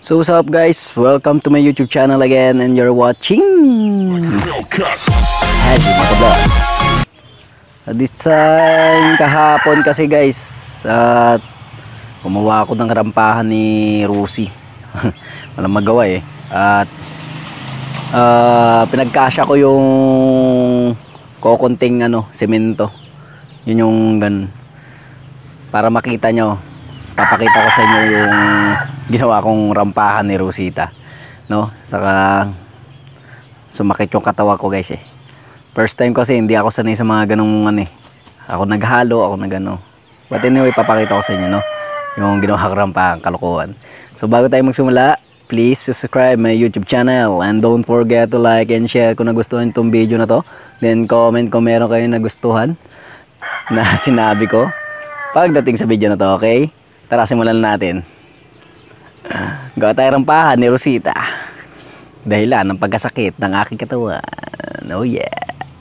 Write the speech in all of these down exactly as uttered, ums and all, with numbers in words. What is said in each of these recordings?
So what's up guys, welcome to my YouTube channel again and you're watching Haji Motovlog. This time kahapon kasi guys, at uh, gumawa ako ng rampahan ni Rusi. Walang magawa eh. At uh, pinagkasya ko yung kokonting ano, semento. Yun yung ganun. Para makita nyo, papakita ko sa inyo yung ginawa kong rampahan ni Rosita, no? Saka sumakit yung katawa ko guys eh. First time kasi hindi ako sanay sa mga ganung ano eh. Ako naghalo, ako nagano. But anyway, papakita ko sa inyo, no? Yung ginawa kong rampahan, kalokohan. So bago tayo magsimula, please subscribe my YouTube channel and don't forget to like and share kung nagustuhan itong video na to. Then comment kung meron kayo nagustuhan na sinabi ko pagdating sa video na to, okay? Tara, simulan natin. Gawa tayo rampahan ni Rosita dahilan ng pagkasakit ng aking katawan. Oh yeah.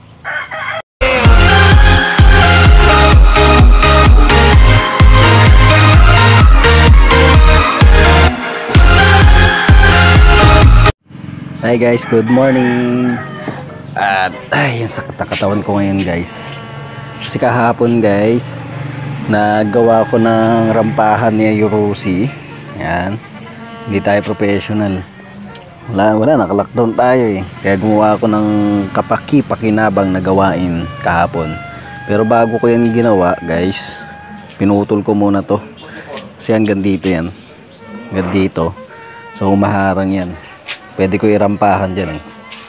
Hi guys, good morning. At ay, yung sakit na katawan ko ngayon guys. Kasi kahapon guys, nagawa ko ng rampahan ni Rosie. Yan. Hindi tayo professional. Wala, wala, naka-lockdown tayo eh. Kaya gumawa ako ng kapaki-pakinabang na gawain kahapon. Pero bago ko yan ginawa, guys, pinutol ko muna to. Kasi hanggang dito yan. Hanggang dito. So, umaharang yan. Pwede ko irampahan dyan eh.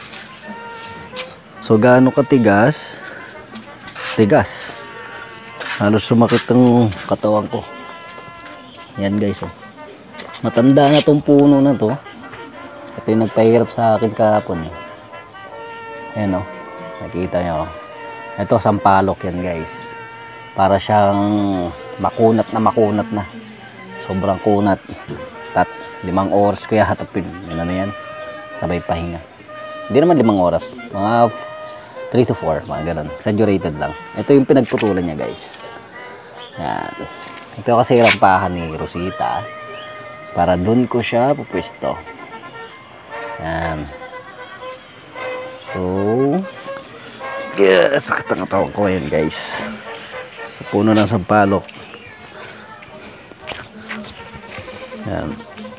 So, gaano katigas? Tigas. Halos sumakit ang katawan ko. Yan guys oh. Matanda na tong puno na to. Ito yung nagpahirap sa akin kahapon eh. Ayan o. Nakita nyo. Ito sampalok yan guys. Para siyang makunat na makunat na. Sobrang kunat. Tat, limang oras ko hatapin. Yan na yan. Sabay pahinga. Hindi naman limang oras. Mga three to four. Mga ganun. Exaggerated lang. Ito yung pinagputulan niya guys. Yan. Ito kasi rampahan ni Rosita. Para dun ko siya pupwesto. Yan. So, yeah, sakit ang katawan ko ngayon guys. Sa puno ng sampalok. Yan.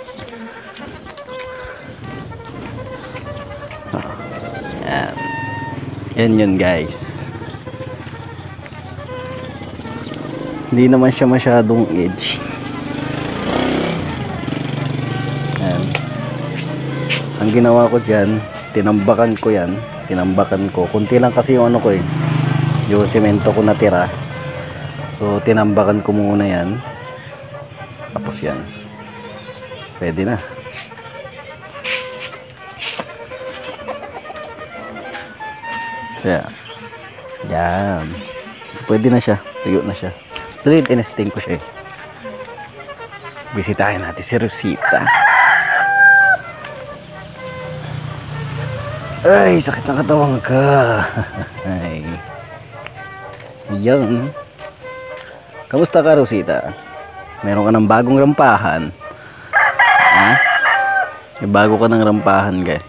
Yan. Yan yun guys. Hindi naman siya masyadong edge. Yan. Ang ginawa ko dyan, tinambakan ko yan. Tinambakan ko. Kunti lang kasi yung ano ko eh. Yung semento ko natira. So, tinambakan ko muna yan. Tapos yan. Pwede na. So, yan. So, pwede na siya. Tuyo na siya. Tuloy, inesting ko siya eh. Bisitahin natin si Rosita. Ay, sakit na katawan ka. Ay. Yan. Kamusta ka Rosita? Meron ka ng bagong rampahan. Ha? May bago ka ng rampahan guys.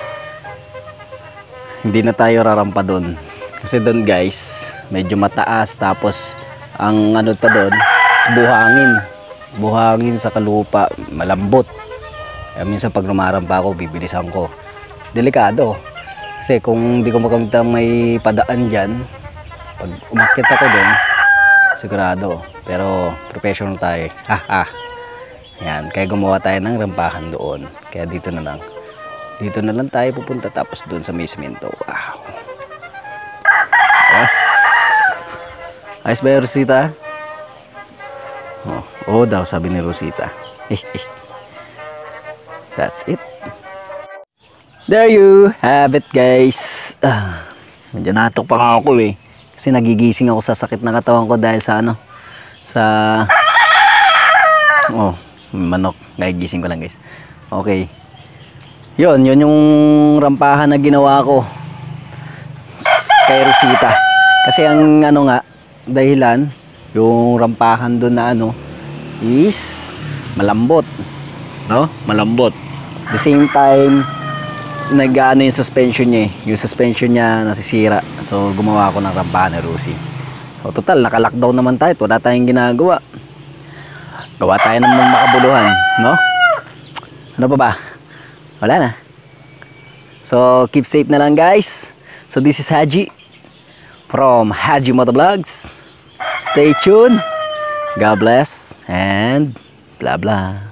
Hindi na tayo rarampa doon. Kasi doon guys, medyo mataas. Tapos, ang ano pa doon, buhangin. Buhangin sa kalupa, malambot. Kaya minsan pag lumarampa ako, bibilisan ko. Delikado. Kasi kung hindi ko makamit may padaan dyan, pag umakyat ako doon, sigurado. Pero professional tayo. Haha. Yan. Kaya gumawa tayo ng rampahan doon. Kaya dito na lang. Dito na lang tayo pupunta tapos doon sa may semento. Wow. Yes. Ayos ba yung Rosita? Oh, oh daw sabi ni Rosita. That's it. There you have it guys. Ah, medyo natok pa nga ako eh. Kasi nagigising ako sa sakit na katawan ko dahil sa ano. Sa... Oh, manok. Nagigising ko lang guys. Okay. Yun, yun yung rampahan na ginawa ko kay Rosita. Kasi ang ano nga, dahilan, yung rampahan doon na ano, is malambot. no? Malambot. At the same time, nag-ano yung suspension niya eh. Yung suspension niya nasisira. So, gumawa ako ng rampa na Rusi. So, total, naka-lockdown naman tayo. Wala tayong ginagawa. Gawa tayo ng mga makabuluhan, no? Ano pa ba? Wala na. So, keep safe na lang, guys. So, this is Haji from Haji Motovlogs. Stay tuned. God bless and blah blah.